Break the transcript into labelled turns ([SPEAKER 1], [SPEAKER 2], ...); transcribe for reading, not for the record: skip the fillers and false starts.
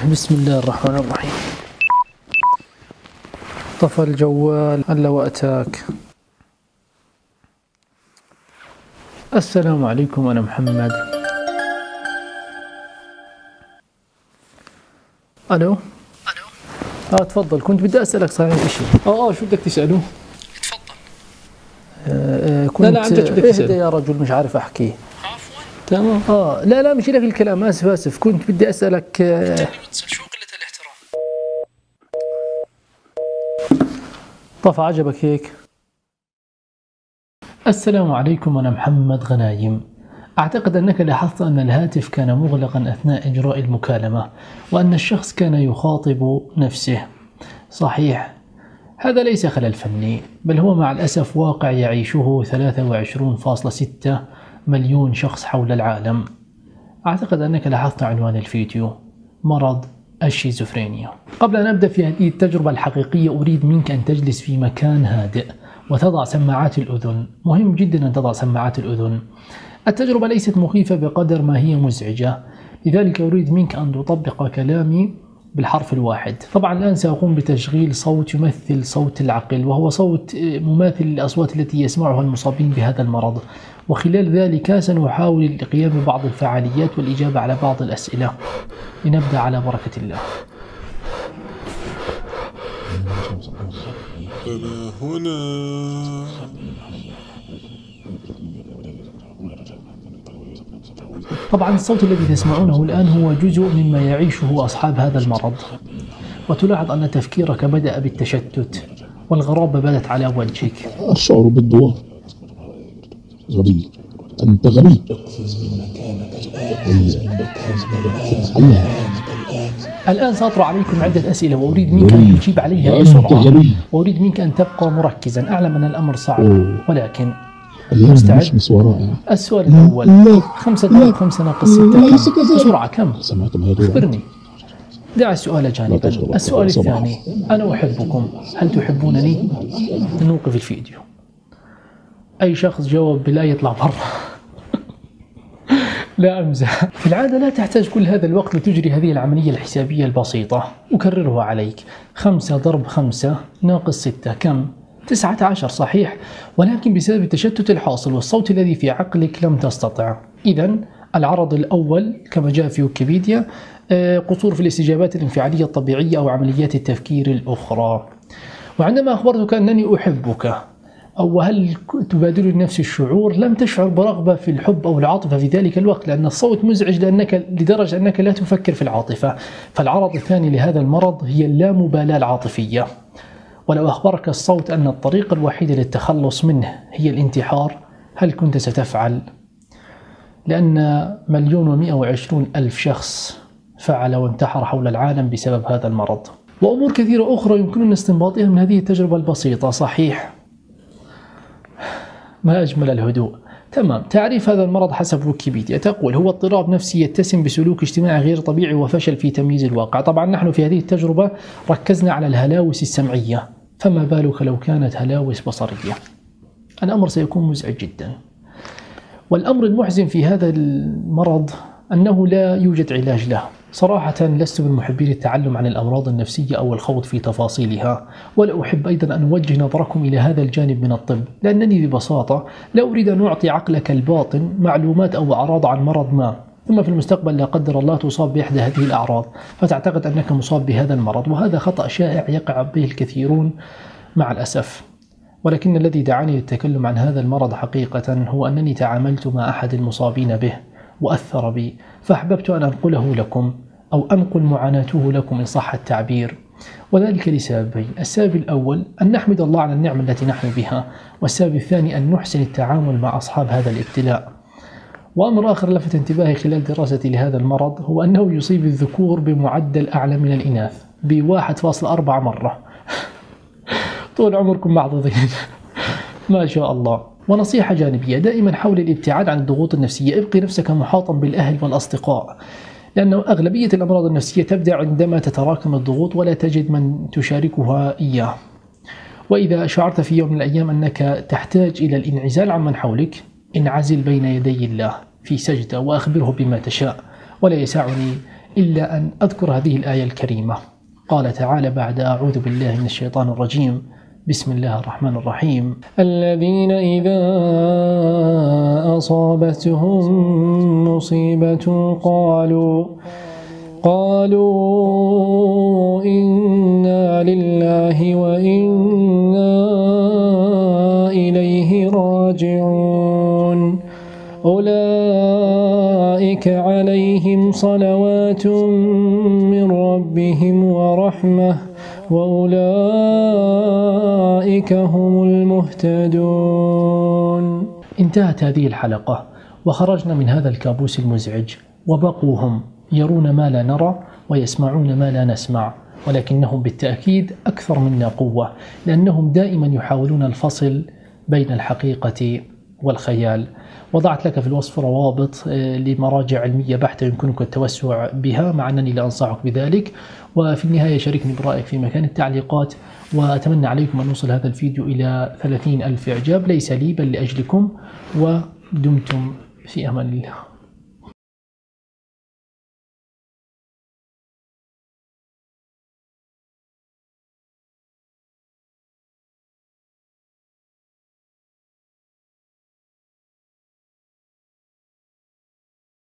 [SPEAKER 1] بسم الله الرحمن الرحيم. طفى الجوال ألا وأتاك. السلام عليكم، أنا محمد. ألو. تفضل، كنت بدي أسألك صحيح إشي.
[SPEAKER 2] شو بدك تسأله؟
[SPEAKER 1] تفضل. كنت
[SPEAKER 2] لا عن جد شو بدك تسأله؟
[SPEAKER 1] يا رجل مش عارف أحكي.
[SPEAKER 2] عفوا. تمام.
[SPEAKER 1] لا مش لك الكلام، آسف. كنت بدي أسألك
[SPEAKER 2] شو قلة الاحترام؟
[SPEAKER 1] طفى، عجبك هيك؟ السلام عليكم، أنا محمد غنايم. أعتقد أنك لاحظت أن الهاتف كان مغلقا أثناء إجراء المكالمة، وأن الشخص كان يخاطب نفسه. صحيح، هذا ليس خلل فني، بل هو مع الأسف واقع يعيشه 23.6 مليون شخص حول العالم. أعتقد أنك لاحظت عنوان الفيديو: مرض الشيزوفرينيا. قبل أن أبدأ في هذه التجربة الحقيقية، أريد منك أن تجلس في مكان هادئ وتضع سماعات الأذن. مهم جدا أن تضع سماعات الأذن. التجربة ليست مخيفة بقدر ما هي مزعجة، لذلك أريد منك أن تطبق كلامي بالحرف الواحد. طبعا الآن سأقوم بتشغيل صوت يمثل صوت العقل، وهو صوت مماثل للأصوات التي يسمعها المصابين بهذا المرض، وخلال ذلك سنحاول القيام ببعض الفعاليات والإجابة على بعض الأسئلة. لنبدأ على بركة الله.
[SPEAKER 3] أنا هنا.
[SPEAKER 1] طبعا الصوت الذي تسمعونه الآن هو جزء مما يعيشه أصحاب هذا المرض، وتلاحظ أن تفكيرك بدأ بالتشتت، والغرابة بدت على وجهك.
[SPEAKER 4] أشعر بالضوء. غبي، أنت غبي.
[SPEAKER 1] الآن سأطرح عليكم عدة أسئلة، وأريد منك أن تجيب عليها بسرعة، وأريد منك أن تبقى مركزا. أعلم أن الأمر صعب، ولكن مستعد؟ السؤال الأول: 5 ضرب 5 ناقص 6 كم؟ بسرعة كم؟ أخبرني. دع السؤال جانبا. السؤال الثاني: أنا أحبكم، هل تحبونني؟ نوقف الفيديو. أي شخص جاوب بلا يطلع برا. لا أمزح. في العادة لا تحتاج كل هذا الوقت لتجري هذه العملية الحسابية البسيطة. أكررها عليك: 5 ضرب 5 ناقص 6 كم؟ 19. صحيح، ولكن بسبب التشتت الحاصل والصوت الذي في عقلك لم تستطع. إذن العرض الأول كما جاء في ويكيبيديا: قصور في الاستجابات الانفعالية الطبيعية أو عمليات التفكير الأخرى. وعندما أخبرتك أنني أحبك، أو هل تبادل نفس الشعور، لم تشعر برغبة في الحب أو العاطفة في ذلك الوقت، لأن الصوت مزعج لدرجة أنك لا تفكر في العاطفة. فالعرض الثاني لهذا المرض هي اللامبالاة العاطفية. ولو أخبرك الصوت أن الطريقة الوحيدة للتخلص منه هي الانتحار، هل كنت ستفعل؟ لأن 1,120,000 شخص فعل وانتحر حول العالم بسبب هذا المرض. وأمور كثيرة أخرى يمكننا استنباطها من هذه التجربة البسيطة. صحيح، ما أجمل الهدوء. تمام. تعريف هذا المرض حسب ويكيبيديا تقول: هو اضطراب نفسي يتسم بسلوك اجتماعي غير طبيعي وفشل في تمييز الواقع. طبعا نحن في هذه التجربة ركزنا على الهلاوس السمعية، فما بالك لو كانت هلاوس بصرية؟ الأمر سيكون مزعج جدا. والأمر المحزن في هذا المرض أنه لا يوجد علاج له. صراحة لست من محبين التعلم عن الأمراض النفسية أو الخوض في تفاصيلها، ولا أحب أيضا أن أوجه نظركم إلى هذا الجانب من الطب، لأنني ببساطة لا أريد أن أعطي عقلك الباطن معلومات أو أعراض عن مرض ما، ثم في المستقبل لا قدر الله تصاب بإحدى هذه الأعراض فتعتقد أنك مصاب بهذا المرض، وهذا خطأ شائع يقع به الكثيرون مع الأسف. ولكن الذي دعاني للتكلم عن هذا المرض حقيقة هو أنني تعاملت مع أحد المصابين به وأثر بي، فأحببت أن أنقله لكم، أو أنقل معاناته لكم إن صح التعبير، وذلك لسببين: السبب الأول أن نحمد الله على النعمة التي نحن بها، والسبب الثاني أن نحسن التعامل مع أصحاب هذا الابتلاء. وأمر آخر لفت انتباهي خلال دراستي لهذا المرض هو أنه يصيب الذكور بمعدل أعلى من الإناث ب1.4 مرة. طول عمركم معضدين. ما شاء الله. ونصيحة جانبية: دائما حاول الابتعاد عن الضغوط النفسية. ابقي نفسك محاطا بالأهل والأصدقاء، لأن أغلبية الأمراض النفسية تبدأ عندما تتراكم الضغوط ولا تجد من تشاركها إياه. وإذا شعرت في يوم من الأيام أنك تحتاج إلى الانعزال عمن حولك، انعزل بين يدي الله في سجدة وأخبره بما تشاء. ولا يسعني إلا أن أذكر هذه الآية الكريمة. قال تعالى بعد أعوذ بالله من الشيطان الرجيم بسم الله الرحمن الرحيم: الذين إذا أصابتهم مصيبة قالوا إنا لله وإنا إليه راجعون أولئك عليهم صلوات من ربهم ورحمة وأولئك هم المهتدون. انتهت هذه الحلقة وخرجنا من هذا الكابوس المزعج، وبقوا هم يرون ما لا نرى ويسمعون ما لا نسمع، ولكنهم بالتأكيد أكثر منا قوة، لأنهم دائما يحاولون الفصل بين الحقيقة والخيال. وضعت لك في الوصف روابط لمراجع علمية بحتة يمكنك التوسع بها، مع أنني لا أنصحك بذلك. وفي النهاية شاركني برأيك في مكان التعليقات، وأتمنى عليكم أن نوصل هذا الفيديو إلى 30,000 إعجاب، ليس لي بل لأجلكم، ودمتم في أمان الله.